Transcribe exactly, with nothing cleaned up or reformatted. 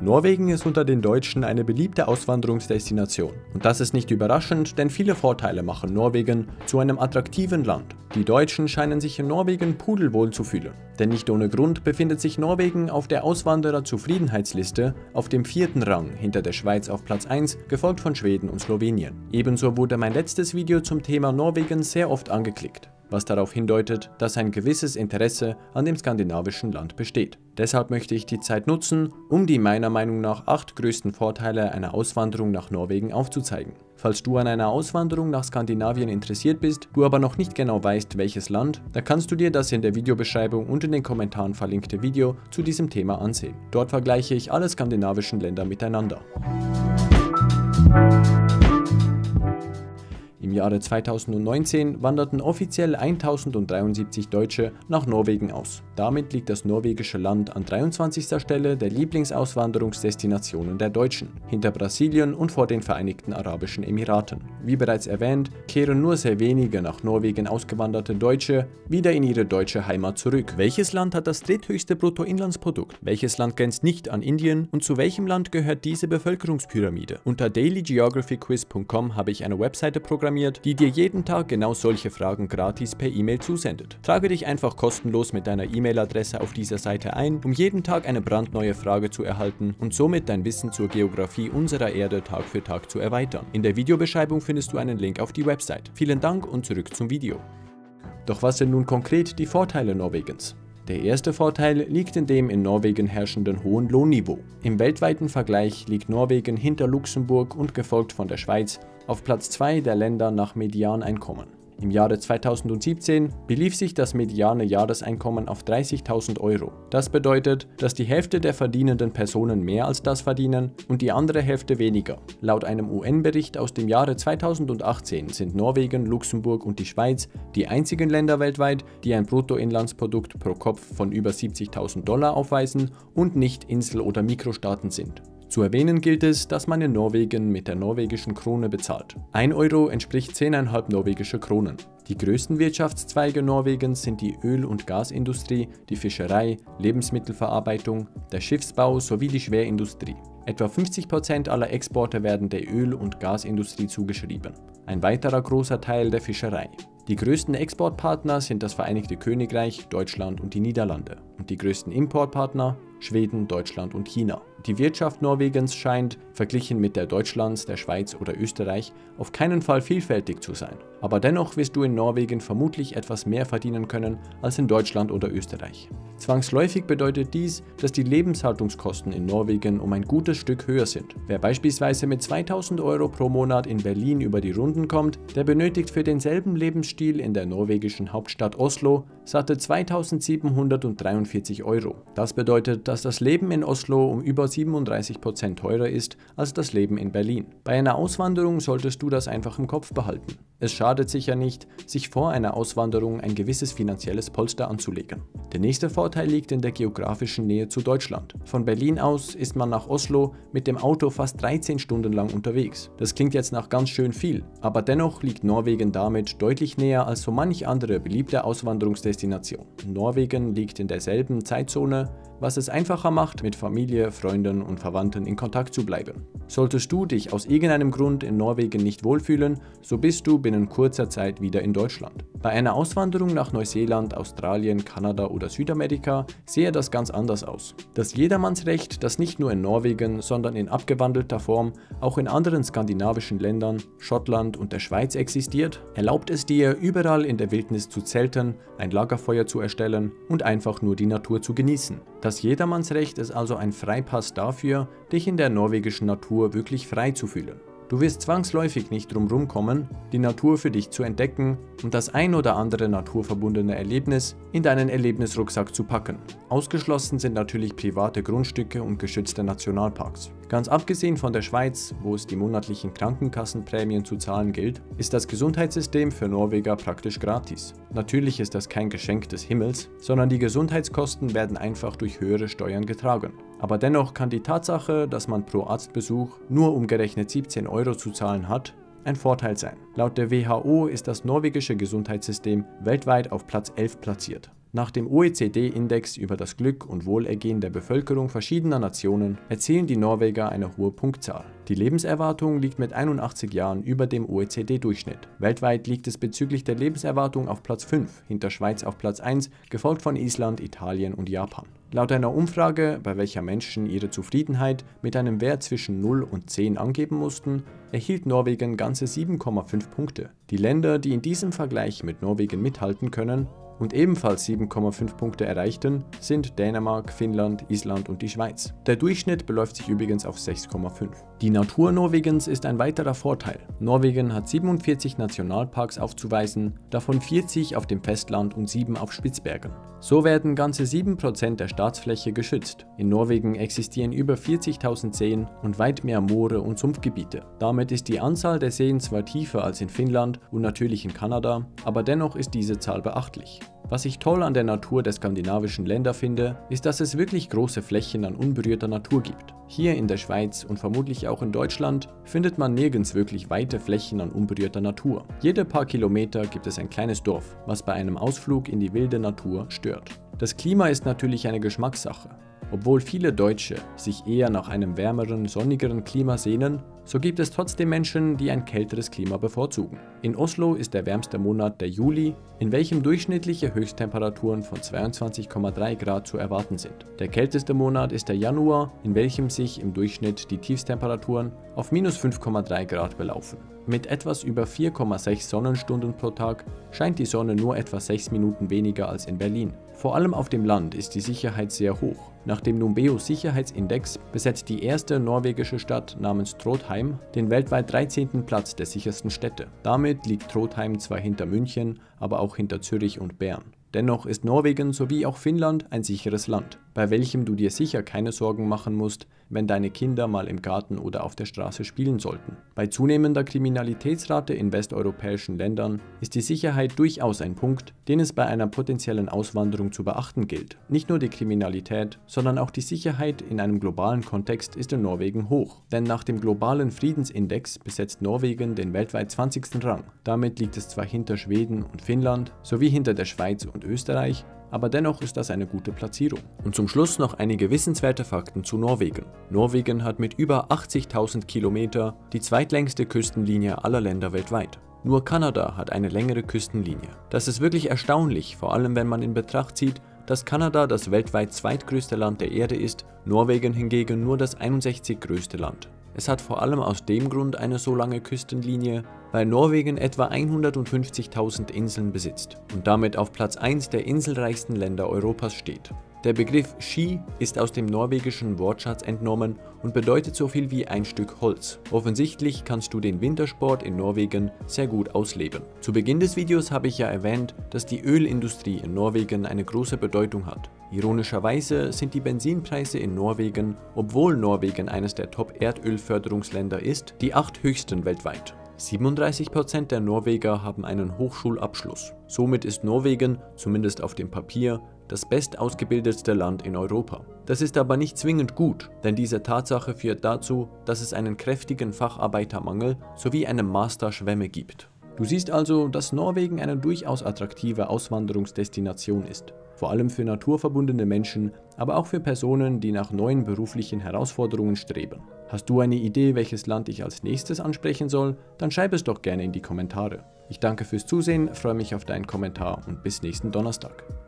Norwegen ist unter den Deutschen eine beliebte Auswanderungsdestination. Und das ist nicht überraschend, denn viele Vorteile machen Norwegen zu einem attraktiven Land. Die Deutschen scheinen sich in Norwegen pudelwohl zu fühlen. Denn nicht ohne Grund befindet sich Norwegen auf der Auswanderer-Zufriedenheitsliste auf dem vierten Rang hinter der Schweiz auf Platz eins, gefolgt von Schweden und Slowenien. Ebenso wurde mein letztes Video zum Thema Norwegen sehr oft angeklickt, was darauf hindeutet, dass ein gewisses Interesse an dem skandinavischen Land besteht. Deshalb möchte ich die Zeit nutzen, um die meiner Meinung nach acht größten Vorteile einer Auswanderung nach Norwegen aufzuzeigen. Falls du an einer Auswanderung nach Skandinavien interessiert bist, du aber noch nicht genau weißt, welches Land, dann kannst du dir das in der Videobeschreibung und in den Kommentaren verlinkte Video zu diesem Thema ansehen. Dort vergleiche ich alle skandinavischen Länder miteinander. Im Jahre zweitausendneunzehn wanderten offiziell eintausenddreiundsiebzig Deutsche nach Norwegen aus. Damit liegt das norwegische Land an dreiundzwanzigster Stelle der Lieblingsauswanderungsdestinationen der Deutschen, hinter Brasilien und vor den Vereinigten Arabischen Emiraten. Wie bereits erwähnt, kehren nur sehr wenige nach Norwegen ausgewanderte Deutsche wieder in ihre deutsche Heimat zurück. Welches Land hat das dritthöchste Bruttoinlandsprodukt? Welches Land grenzt nicht an Indien? Und zu welchem Land gehört diese Bevölkerungspyramide? Unter daily geography quiz punkt com habe ich eine Webseite programmiert, die dir jeden Tag genau solche Fragen gratis per E-Mail zusendet. Trage dich einfach kostenlos mit deiner E-Mail-Adresse auf dieser Seite ein, um jeden Tag eine brandneue Frage zu erhalten und somit dein Wissen zur Geografie unserer Erde Tag für Tag zu erweitern. In der Videobeschreibung findest du einen Link auf die Website. Vielen Dank und zurück zum Video. Doch was sind nun konkret die Vorteile Norwegens? Der erste Vorteil liegt in dem in Norwegen herrschenden hohen Lohnniveau. Im weltweiten Vergleich liegt Norwegen hinter Luxemburg und gefolgt von der Schweiz auf Platz zwei der Länder nach Medianeinkommen. Im Jahre zweitausendsiebzehn belief sich das mediane Jahreseinkommen auf dreißigtausend Euro. Das bedeutet, dass die Hälfte der verdienenden Personen mehr als das verdienen und die andere Hälfte weniger. Laut einem U N-Bericht aus dem Jahre zweitausendachtzehn sind Norwegen, Luxemburg und die Schweiz die einzigen Länder weltweit, die ein Bruttoinlandsprodukt pro Kopf von über siebzigtausend Dollar aufweisen und nicht Insel- oder Mikrostaaten sind. Zu erwähnen gilt es, dass man in Norwegen mit der norwegischen Krone bezahlt. ein Euro entspricht zehn Komma fünf norwegische Kronen. Die größten Wirtschaftszweige Norwegens sind die Öl- und Gasindustrie, die Fischerei, Lebensmittelverarbeitung, der Schiffsbau sowie die Schwerindustrie. Etwa fünfzig Prozent aller Exporte werden der Öl- und Gasindustrie zugeschrieben. Ein weiterer großer Teil der Fischerei. Die größten Exportpartner sind das Vereinigte Königreich, Deutschland und die Niederlande. Und die größten Importpartner Schweden, Deutschland und China. Die Wirtschaft Norwegens scheint, verglichen mit der Deutschlands, der Schweiz oder Österreich, auf keinen Fall vielfältig zu sein. Aber dennoch wirst du in Norwegen vermutlich etwas mehr verdienen können als in Deutschland oder Österreich. Zwangsläufig bedeutet dies, dass die Lebenshaltungskosten in Norwegen um ein gutes Stück höher sind. Wer beispielsweise mit zweitausend Euro pro Monat in Berlin über die Runden kommt, der benötigt für denselben Lebensstil in der norwegischen Hauptstadt Oslo satte zweitausendsiebenhundertdreiundvierzig Euro. Das bedeutet, dass das Leben in Oslo um über siebenunddreißig Prozent teurer ist als das Leben in Berlin. Bei einer Auswanderung solltest du das einfach im Kopf behalten. Es schadet sicher nicht, sich vor einer Auswanderung ein gewisses finanzielles Polster anzulegen. Der nächste Vorteil liegt in der geografischen Nähe zu Deutschland. Von Berlin aus ist man nach Oslo mit dem Auto fast dreizehn Stunden lang unterwegs. Das klingt jetzt nach ganz schön viel, aber dennoch liegt Norwegen damit deutlich näher als so manch andere beliebte Auswanderungsdestination. Norwegen liegt in derselben Zeitzone, was es einfacher macht, mit Familie, Freunden und Verwandten in Kontakt zu bleiben. Solltest du dich aus irgendeinem Grund in Norwegen nicht wohlfühlen, so bist du binnen kurzer Zeit wieder in Deutschland. Bei einer Auswanderung nach Neuseeland, Australien, Kanada oder Südamerika sehe das ganz anders aus. Das Jedermannsrecht, das nicht nur in Norwegen, sondern in abgewandelter Form auch in anderen skandinavischen Ländern, Schottland und der Schweiz existiert, erlaubt es dir, überall in der Wildnis zu zelten, ein Lagerfeuer zu erstellen und einfach nur die Natur zu genießen. Das Jedermannsrecht ist also ein Freipass dafür, dich in der norwegischen Natur wirklich frei zu fühlen. Du wirst zwangsläufig nicht drumherum kommen, die Natur für dich zu entdecken und das ein oder andere naturverbundene Erlebnis in deinen Erlebnisrucksack zu packen. Ausgeschlossen sind natürlich private Grundstücke und geschützte Nationalparks. Ganz abgesehen von der Schweiz, wo es die monatlichen Krankenkassenprämien zu zahlen gilt, ist das Gesundheitssystem für Norweger praktisch gratis. Natürlich ist das kein Geschenk des Himmels, sondern die Gesundheitskosten werden einfach durch höhere Steuern getragen. Aber dennoch kann die Tatsache, dass man pro Arztbesuch nur umgerechnet siebzehn Euro zu zahlen hat, ein Vorteil sein. Laut der W H O ist das norwegische Gesundheitssystem weltweit auf Platz elf platziert. Nach dem O E C D-Index über das Glück und Wohlergehen der Bevölkerung verschiedener Nationen erzielen die Norweger eine hohe Punktzahl. Die Lebenserwartung liegt mit einundachtzig Jahren über dem O E C D-Durchschnitt. Weltweit liegt es bezüglich der Lebenserwartung auf Platz fünf, hinter Schweiz auf Platz eins, gefolgt von Island, Italien und Japan. Laut einer Umfrage, bei welcher Menschen ihre Zufriedenheit mit einem Wert zwischen null und zehn angeben mussten, erhielt Norwegen ganze sieben Komma fünf Punkte. Die Länder, die in diesem Vergleich mit Norwegen mithalten können und ebenfalls sieben Komma fünf Punkte erreichten, sind Dänemark, Finnland, Island und die Schweiz. Der Durchschnitt beläuft sich übrigens auf sechs Komma fünf. Die Natur Norwegens ist ein weiterer Vorteil. Norwegen hat siebenundvierzig Nationalparks aufzuweisen, davon vierzig auf dem Festland und sieben auf Spitzbergen. So werden ganze sieben Prozent der Staatsfläche geschützt. In Norwegen existieren über vierzigtausend Seen und weit mehr Moore und Sumpfgebiete. Damit ist die Anzahl der Seen zwar tiefer als in Finnland und natürlich in Kanada, aber dennoch ist diese Zahl beachtlich. Was ich toll an der Natur der skandinavischen Länder finde, ist, dass es wirklich große Flächen an unberührter Natur gibt. Hier in der Schweiz und vermutlich auch in Deutschland findet man nirgends wirklich weite Flächen an unberührter Natur. Jede paar Kilometer gibt es ein kleines Dorf, was bei einem Ausflug in die wilde Natur stört. Das Klima ist natürlich eine Geschmackssache. Obwohl viele Deutsche sich eher nach einem wärmeren, sonnigeren Klima sehnen, so gibt es trotzdem Menschen, die ein kälteres Klima bevorzugen. In Oslo ist der wärmste Monat der Juli, in welchem durchschnittliche Höchsttemperaturen von zweiundzwanzig Komma drei Grad zu erwarten sind. Der kälteste Monat ist der Januar, in welchem sich im Durchschnitt die Tiefstemperaturen auf minus fünf Komma drei Grad belaufen. Mit etwas über vier Komma sechs Sonnenstunden pro Tag scheint die Sonne nur etwa sechs Minuten weniger als in Berlin. Vor allem auf dem Land ist die Sicherheit sehr hoch. Nach dem Numbeo-Sicherheitsindex besetzt die erste norwegische Stadt namens Trondheim den weltweit dreizehnten Platz der sichersten Städte. Damit liegt Trondheim zwar hinter München, aber auch hinter Zürich und Bern. Dennoch ist Norwegen sowie auch Finnland ein sicheres Land, bei welchem du dir sicher keine Sorgen machen musst, wenn deine Kinder mal im Garten oder auf der Straße spielen sollten. Bei zunehmender Kriminalitätsrate in westeuropäischen Ländern ist die Sicherheit durchaus ein Punkt, den es bei einer potenziellen Auswanderung zu beachten gilt. Nicht nur die Kriminalität, sondern auch die Sicherheit in einem globalen Kontext ist in Norwegen hoch. Denn nach dem globalen Friedensindex besetzt Norwegen den weltweit zwanzigsten Rang. Damit liegt es zwar hinter Schweden und Finnland sowie hinter der Schweiz und Österreich, aber dennoch ist das eine gute Platzierung. Und zum Schluss noch einige wissenswerte Fakten zu Norwegen. Norwegen hat mit über achtzigtausend Kilometer die zweitlängste Küstenlinie aller Länder weltweit. Nur Kanada hat eine längere Küstenlinie. Das ist wirklich erstaunlich, vor allem wenn man in Betracht zieht, dass Kanada das weltweit zweitgrößte Land der Erde ist, Norwegen hingegen nur das einundsechzig größte Land. Es hat vor allem aus dem Grund eine so lange Küstenlinie, weil Norwegen etwa hundertfünfzigtausend Inseln besitzt und damit auf Platz eins der inselreichsten Länder Europas steht. Der Begriff Ski ist aus dem norwegischen Wortschatz entnommen und bedeutet so viel wie ein Stück Holz. Offensichtlich kannst du den Wintersport in Norwegen sehr gut ausleben. Zu Beginn des Videos habe ich ja erwähnt, dass die Ölindustrie in Norwegen eine große Bedeutung hat. Ironischerweise sind die Benzinpreise in Norwegen, obwohl Norwegen eines der Top-Erdölförderungsländer ist, die acht höchsten weltweit. siebenunddreißig Prozent der Norweger haben einen Hochschulabschluss. Somit ist Norwegen, zumindest auf dem Papier, das bestausgebildetste Land in Europa. Das ist aber nicht zwingend gut, denn diese Tatsache führt dazu, dass es einen kräftigen Facharbeitermangel sowie eine Masterschwemme gibt. Du siehst also, dass Norwegen eine durchaus attraktive Auswanderungsdestination ist. Vor allem für naturverbundene Menschen, aber auch für Personen, die nach neuen beruflichen Herausforderungen streben. Hast du eine Idee, welches Land ich als nächstes ansprechen soll? Dann schreib es doch gerne in die Kommentare. Ich danke fürs Zusehen, freue mich auf deinen Kommentar und bis nächsten Donnerstag.